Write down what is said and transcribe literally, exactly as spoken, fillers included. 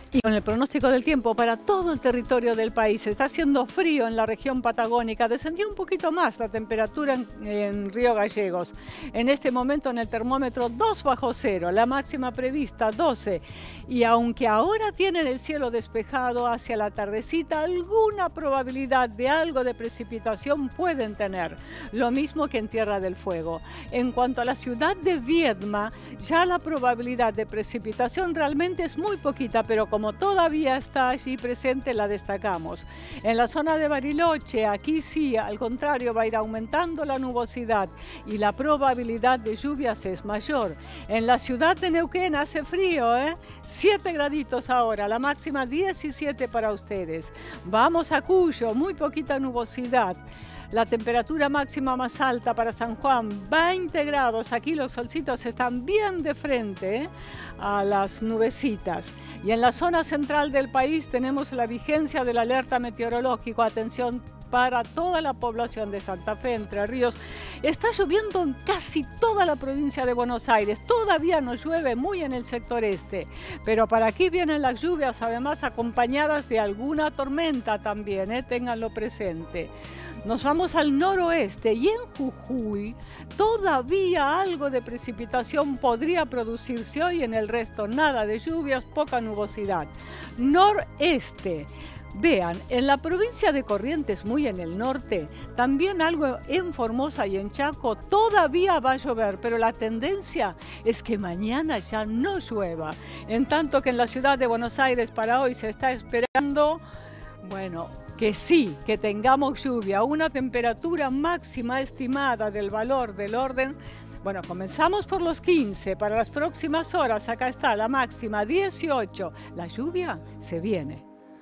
Y con el pronóstico del tiempo para todo el territorio del país, está haciendo frío en la región patagónica, descendió un poquito más la temperatura en, en Río Gallegos. En este momento en el termómetro dos bajo cero, la máxima prevista doce. Y aunque ahora tienen el cielo despejado hacia la tardecita, alguna probabilidad de algo de precipitación pueden tener, lo mismo que en Tierra del Fuego. En cuanto a la ciudad de Viedma, ya la probabilidad de precipitación realmente es muy poquita, pero como Como todavía está allí presente, la destacamos. En la zona de Bariloche, aquí sí, al contrario, va a ir aumentando la nubosidad y la probabilidad de lluvias es mayor. En la ciudad de Neuquén hace frío, ¿eh? siete graditos ahora, la máxima diecisiete para ustedes. Vamos a Cuyo, muy poquita nubosidad. La temperatura máxima más alta para San Juan, veinte grados. Aquí los solcitos están bien de frente ¿eh? a las nubecitas. Y en la zona central del país tenemos la vigencia del alerta meteorológico. Atención para toda la población de Santa Fe, Entre Ríos. Está lloviendo en casi toda la provincia de Buenos Aires. Todavía no llueve muy en el sector este. Pero para aquí vienen las lluvias, además acompañadas de alguna tormenta también. ¿eh? Ténganlo presente. Nos vamos al noroeste y en Jujuy todavía algo de precipitación podría producirse hoy, en el resto nada de lluvias, poca nubosidad. Noreste. Vean, en la provincia de Corrientes, muy en el norte, también algo en Formosa y en Chaco, todavía va a llover, pero la tendencia es que mañana ya no llueva. En tanto que en la ciudad de Buenos Aires para hoy se está esperando, bueno, que sí, que tengamos lluvia, una temperatura máxima estimada del valor del orden. Bueno, comenzamos por los quince, para las próximas horas acá está la máxima dieciocho, la lluvia se viene.